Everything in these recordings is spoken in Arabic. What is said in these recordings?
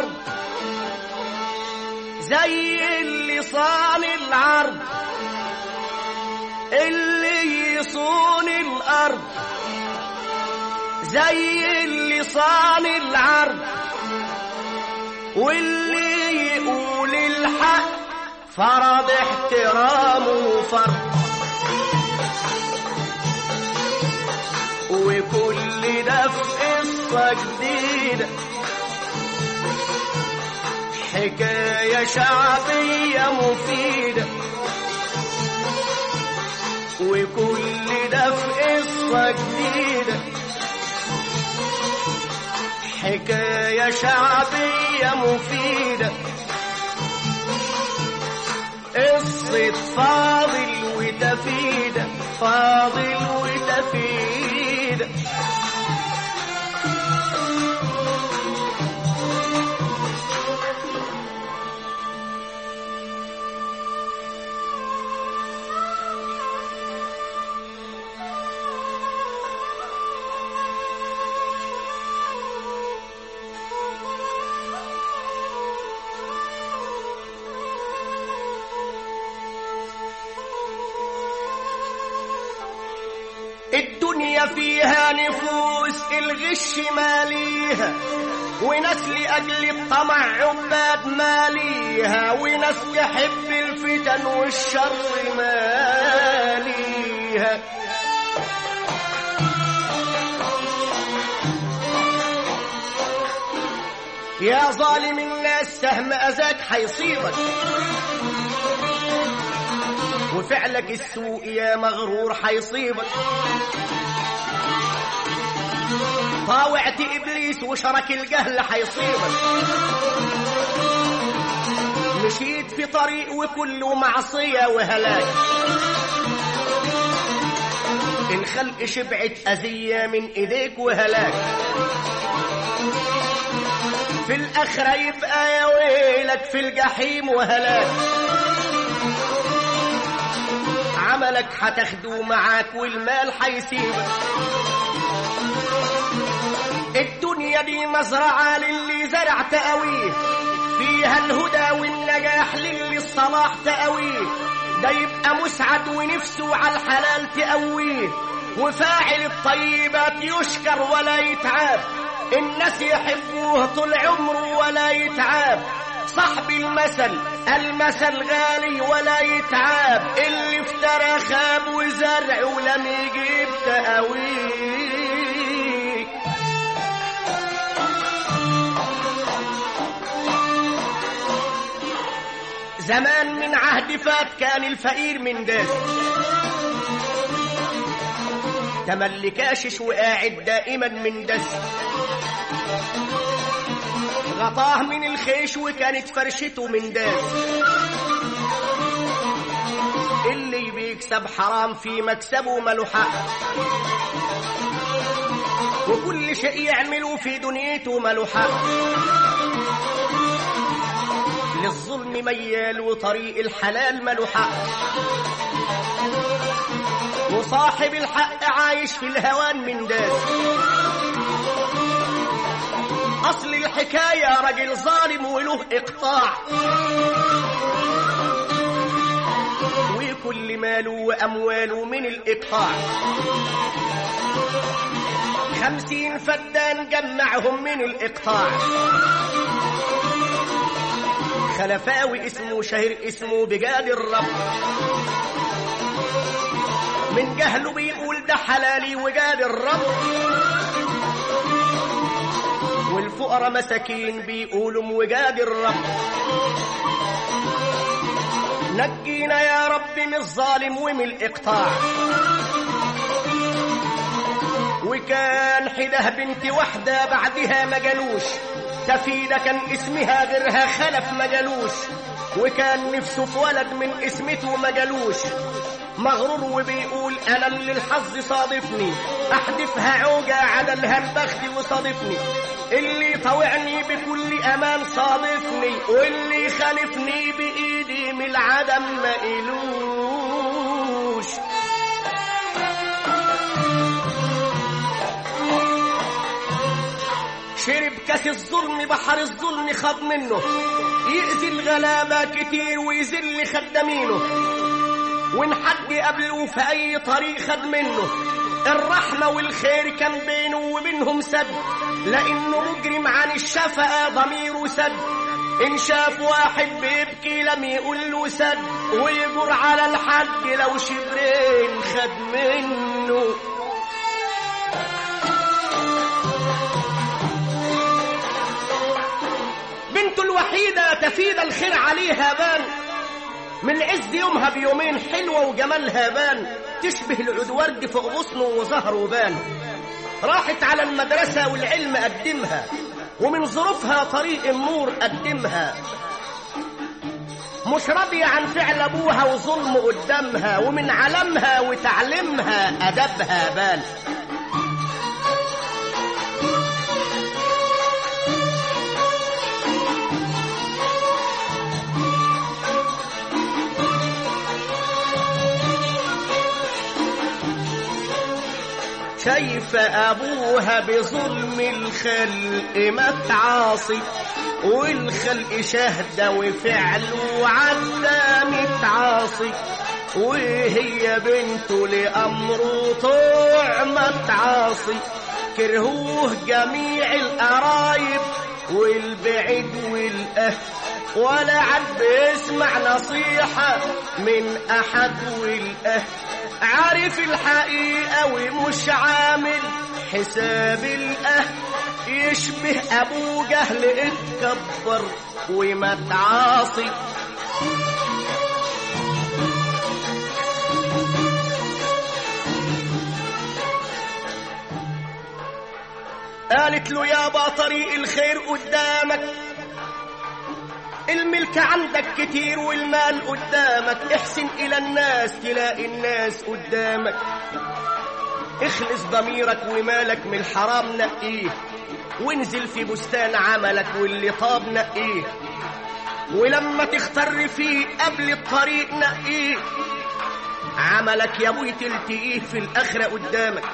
الأرض زي اللي صان العرض، اللي يصون الأرض زي اللي صان العرض، واللي يقول الحق فرض احترامه فرض. وكل ده في قصة جديدة، حكاية شعبية مفيدة. وكل ده في قصة جديدة، حكاية شعبية مفيدة. قصة فاضل وتفيدة، فاضل وتفيدة. الدنيا فيها نفوس الغش ماليها، وناس لأجل الطمع عباد ماليها، وناس تحب الفتن والشر ماليها. يا ظالم الناس سهم أذاك حيصيبك، وفعلك السوء يا مغرور حيصيبك. طاوعت إبليس وشرك الجهل حيصيبك. مشيت في طريق وكله معصية وهلاك، الخلق شبعت أذية من إيديك وهلاك. في الآخرة يبقى يا ويلك في الجحيم وهلاك. عملك حتاخده معاك والمال حيسيبك. الدنيا دي مزرعة للي زرع تقويه، فيها الهدى والنجاح للي الصلاح تقويه. ده يبقى مسعد ونفسه على الحلال تقويه، وفاعل الطيبات يشكر ولا يتعاب. الناس يحبوه طول عمره ولا يتعاب. صاحب المثل المثل غالي ولا يتعاب، اللي افترى خاب وزرع ولم يجيب تقويه. زمان من عهد فات كان الفقير من داس، تملي كاشش وقاعد دائما من دس. غطاه من الخيش وكانت فرشته من داس. اللي بيكسب حرام في مكسبه ماله حق، وكل شيء يعمله في دنيته ماله حق. للظلم ميال وطريق الحلال ماله حق، وصاحب الحق عايش في الهوان من داس. أصل الحكاية رجل ظالم وله إقطاع، وكل ماله وأمواله من الإقطاع. 50 فدان جمعهم من الإقطاع. خلفاوي اسمه شهر اسمه بجاد الرب، من جهله بيقول ده حلالي وجاد الرب. والفقراء مساكين بيقولوا وجاد الرب. نجينا يا رب من الظالم ومن الإقطاع. وكان حده بنت واحدة بعدها ما جالوش، تفيدة كان اسمها غيرها خلف ما جالوش. وكان نفسه في ولد من اسمته ما جالوش. مغرور وبيقول أنا اللي الحظ صادفني، أحدفها عوجة عدلها البخت وصادفني. اللي طوعني بكل أمان صادفني، واللي خالفني بإيدي من العدم ما إلوش. شرب كاس الظلم بحر الظلم خد منه، يأذي الغلابة كتير ويذل خدامينه، وإن حد قبله في أي طريق خد منه. الرحمة والخير كان بينه وبينهم سد، لأنه مجرم عن الشفقة ضميره سد. إن شاف واحد بيبكي لم يقول له سد، ويجر على الحد لو شبرين خد منه. بنته الوحيدة تفيد الخير عليها بان، من عز يومها بيومين حلوة وجمالها بان، تشبه العود ورد فوق غصنه وظهره بان. راحت على المدرسة والعلم قدمها، ومن ظروفها طريق النور قدمها. مش راضية عن فعل أبوها وظلم قدامها، ومن علمها وتعليمها أدبها بان. شايف أبوها بظلم الخلق متعاصي، والخلق شهدة وفعله عدى متعاصي، وهي بنته لأمره طوع متعاصي. كرهوه جميع القرايب والبعيد والأهل، ولا عاد بيسمع نصيحة من أحد والأهل. عارف الحقيقة ومش عامل حساب الأهل، يشبه أبو جهل اتكبر ومتعاصي. قالت له يابا طريق الخير قدامك، الملك عندك كتير والمال قدامك، احسن إلى الناس تلاقي الناس قدامك. اخلص ضميرك ومالك من الحرام نقيه، وانزل في بستان عملك واللي طاب نقيه، ولما تختار فيه قبل الطريق نقيه. عملك يا ابوي تلتقيه في الآخرة قدامك.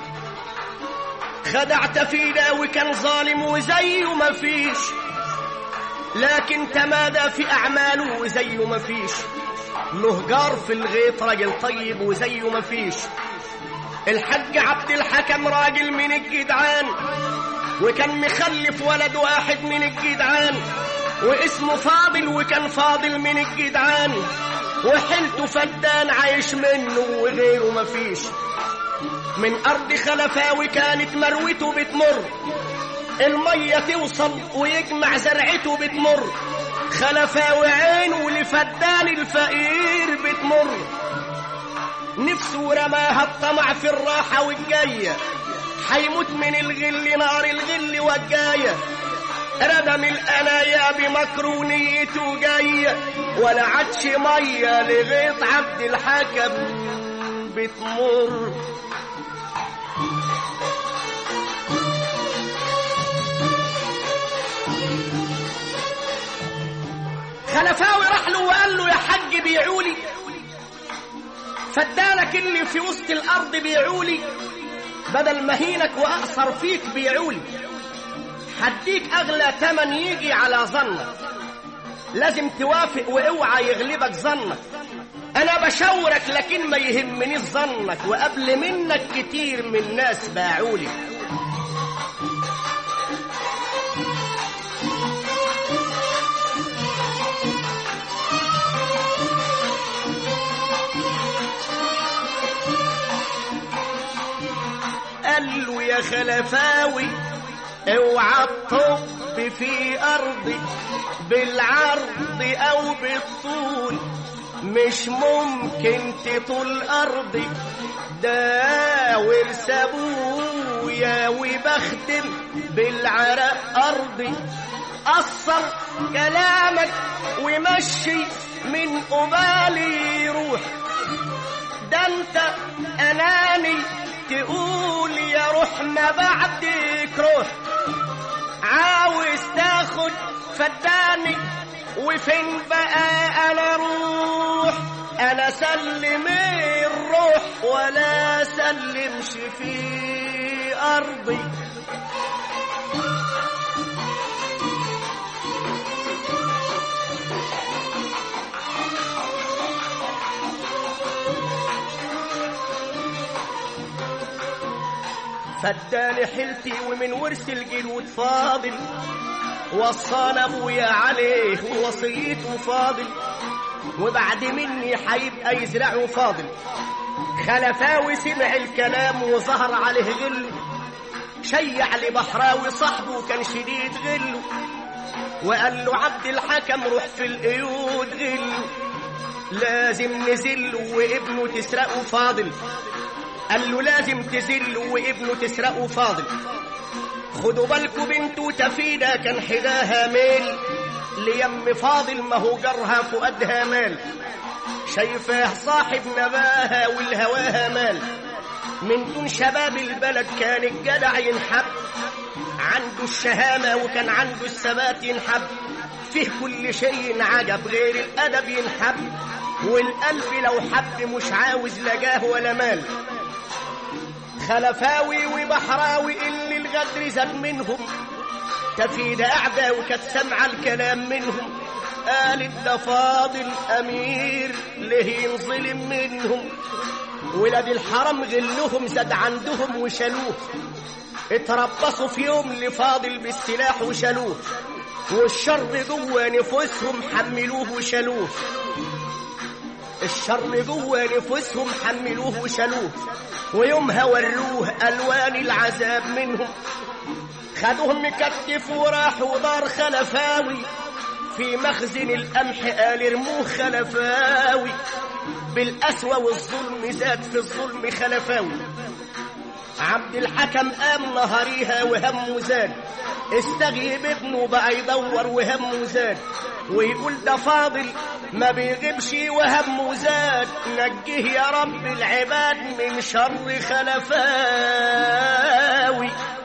خدعت فينا وكان ظالم وزيه مفيش، لكن تمادى في أعماله وزيه مفيش. له جار في الغيط راجل طيب وزيه مفيش. الحاج عبد الحكم راجل من الجدعان، وكان مخلف ولد واحد من الجدعان، واسمه فاضل وكان فاضل من الجدعان، وحلته فدان عايش منه وغيره مفيش. من أرض خلفاوي كانت مروته بتمر، المية توصل ويجمع زرعته بتمر. خلفاوي عينه لفدان الفقير بتمر، نفسه رماها الطمع في الراحة والجاية، حيموت من الغل نار الغل والجاية. ردم الأنايا بمكرونيته جاية، ولا عادش مية لغيط عبد الحكم بتمر. خلفاوي راح له وقال له يا حاج بيعولي فدانك اللي في وسط الأرض بيعولي، بدل مهينك وأقصر فيك بيعولي، حديك أغلى تمن يجي على ظنك، لازم توافق واوعى يغلبك ظنك. أنا بشاورك لكن ما يهمنيش ظنك، وقبل منك كتير من ناس باعولي. قال له يا خلفاوي اوعى تطب في أرضي بالعرض أو بالطول، مش ممكن تطول أرضي، ده ورث أبويا وبخدم بالعرق أرضي. قصر كلامك ومشي من قبالي روح، ده انت أناني تقول يا روح ما بعدك روح. عاوز تاخد فداني وفين بقى انا روح، انا سلم الروح ولا سلمش في ارضي. فاداني حيلتي ومن ورث الجلود فاضل، وصانا ابويا عليه ووصيته فاضل، وبعد مني حيبقى يزرعه فاضل. خلفاوي سمع الكلام وظهر عليه غله، شيع لبحراوي صاحبه كان شديد غله، وقال له عبد الحكم روح في القيود غله، لازم نزله وابنه تسرقه فاضل. قال له لازم تزله وابنه تسرقه فاضل. خدوا بالكوا بنته تفيدة كان حداها ميل، ليم فاضل ما هو جرها فؤادها مال، شايفاه صاحب نباها والهواها مال. من دون شباب البلد كان الجدع ينحب، عنده الشهامة وكان عنده الثبات ينحب، فيه كل شيء عجب غير الأدب ينحب، والقلب لو حب مش عاوز لا جاه ولا مال. خلفاوي وبحراوي اللي الغدر زاد منهم، تفيد قاعدة وكانت سمع الكلام منهم، قالت ده فاضل أمير ليه ينظلم منهم، ولاد الحرم غلهم زاد عندهم وشالوه، اتربصوا في يوم لفاضل بالسلاح وشالوه، والشر جوه نفوسهم حملوه وشالوه، الشر جوه نفوسهم حملوه وشالوه، ويومها وروه ألوان العذاب منهم. خدوهم مكتف وراحوا دار خلفاوي، في مخزن القمح قال ارموه خلفاوي، بالقسوة والظلم زاد في الظلم خلفاوي. عبد الحكم قام نهاريها وهمه زاد، استغيب ابنه بقى يدور وهمه زاد، ويقول ده فاضل ما بيغيبش وهمه زاد، نجيه يا رب العباد من شر خلفاوي.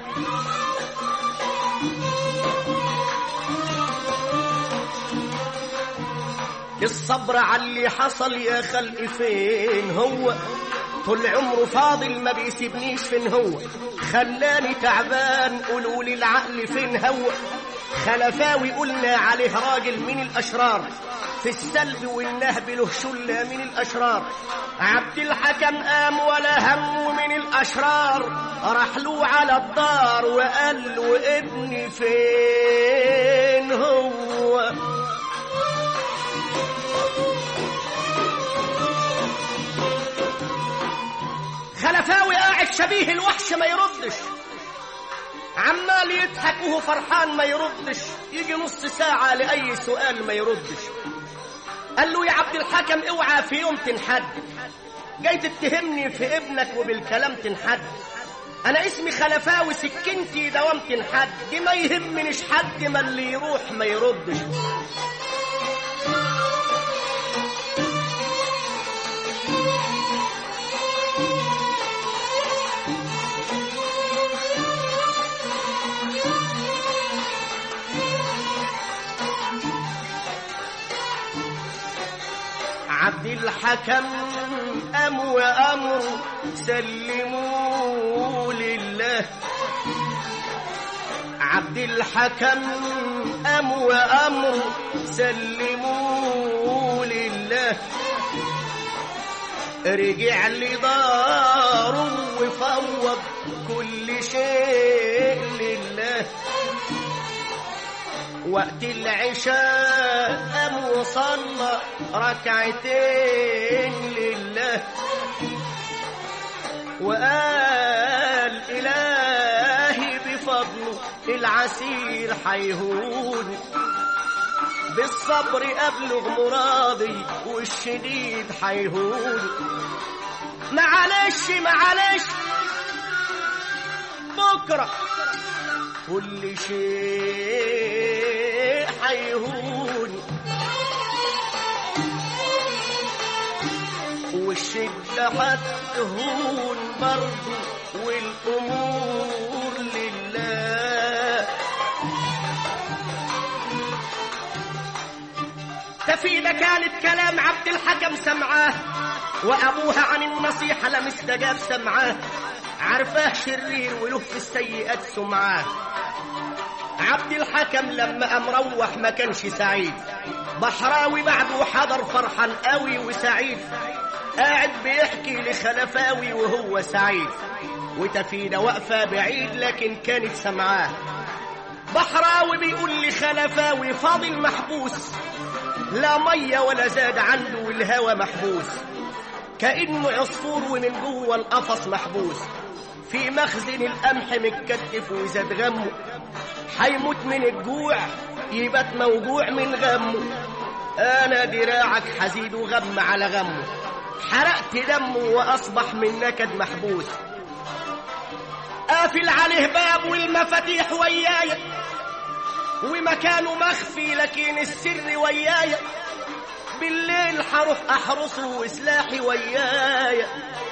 الصبر على اللي حصل يا خلق فين هو، طول عمره فاضل ما بيسيبنيش فين هو، خلاني تعبان قولوا لي العقل فين هو. خلفاوي قلنا عليه راجل من الأشرار، في السلب والنهب له شلة من الأشرار. عبد الحكم قام ولا همه من الأشرار، راح له على الدار وقال له ابني فين هو. خلفاوي قاعد شبيه الوحش ما يردش، عمال يضحك وهو فرحان ما يردش، يجي نص ساعة لأي سؤال ما يردش. قال له يا عبد الحكم اوعى في يوم تنحد، جاي تتهمني في ابنك وبالكلام تنحد، انا اسمي خلفاوي سكنتي دوام تنحد، دي ما يهمنيش حد ما اللي يروح ما يردش. عبد الحكم قام وأمر سلموا لله، عبد الحكم قام وأمر سلموا لله، رجع لداره وفوض كل شيء لله. وقت العشاء قام وصلى ركعتين لله، وقال إلهي بفضله العسير حيهون، بالصبر أبلغ مرادي والشديد حيهون. معلش معلش بكرة كل شيء حيهون، والشدة هتهون برضه والأمور لله. تفيدة كانت كلام عبد الحكم سمعاه، وأبوها عن النصيحة لم استجاب سمعاه، عرفاه شرير وله في السيئات سمعاه. عبد الحكم لما مروح ما كانش سعيد، بحراوي بعده حضر فرحان قوي وسعيد، قاعد بيحكي لخلفاوي وهو سعيد، وتفيدة واقفة بعيد لكن كانت سمعاه. بحراوي بيقول لخلفاوي فاضل محبوس، لا مية ولا زاد عنده والهوى محبوس، كأنه عصفور ومن جوه القفص محبوس، في مخزن القمح متكتف وزاد غمه، حيموت من الجوع يبات موجوع من غمه. انا دراعك حزيد وغم على غمه، حرقت دمه واصبح من نكد محبوس، قافل عليه باب والمفاتيح ويايا، ومكانه مخفي لكن السر ويايا، بالليل حروح احرسه وسلاحي ويايا،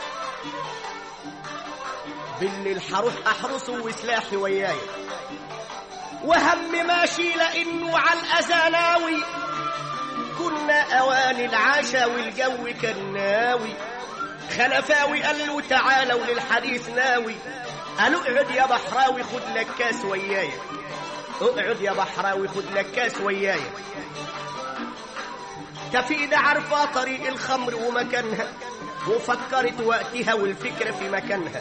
بالليل حروح احرسه وسلاحي ويايا، وهم ماشي لانه على الاذاناوي، كنا اواني العشا والجو كان ناوي. خلفاوي قال له تعالوا للحديث ناوي، قالوا اقعد يا بحراوي خد لك كاس ويايا، اقعد يا بحراوي خد لك كاس ويايا. تفيدة عارفة طريق الخمر ومكانها، وفكرت وقتها والفكرة في مكانها،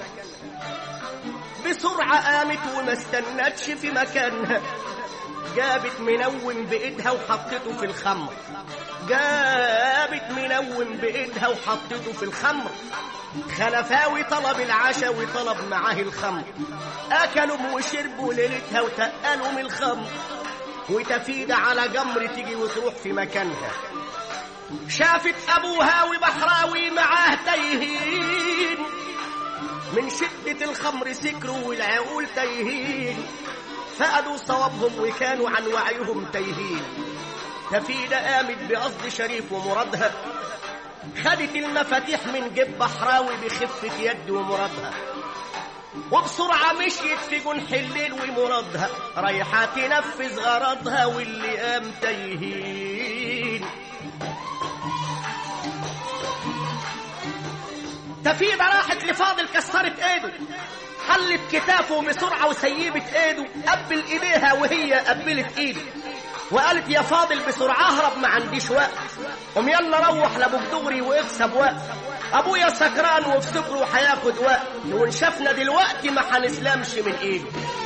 بسرعة قامت وما استنتش في مكانها، جابت منوم بإيدها وحطته في الخمر، جابت منوم بإيدها وحطته في الخمر. خلفاوي طلب العشا وطلب معاه الخمر، أكلوا وشربوا ليلتها وتقلوا من الخمر. وتفيدة على جمر تيجي وتروح في مكانها، شافت أبوها وبحراوي معاه تايهين، من شدة الخمر سكروا والعقول تايهين، فقدوا صوابهم وكانوا عن وعيهم تايهين. تفيدة قامت بقصد شريف ومرادها، خدت المفاتيح من جيب بحراوي بخفة يد ومرادها، وبسرعة مشيت في جنح الليل ومرادها، رايحة تنفذ غرضها واللي قام تايهين. تفيدة راحت لفاضل كسرت ايده، حلت كتافه بسرعة وسيبت ايده، قبل ايديها وهي قبلت ايده، وقالت يا فاضل بسرعة اهرب ما عنديش وقت، قوم يلا روح لابوك دغري واكسب وقت، ابويا سكران وفي سكره هياخد وقت، وان شافنا دلوقتي ما هنسلمش من ايده.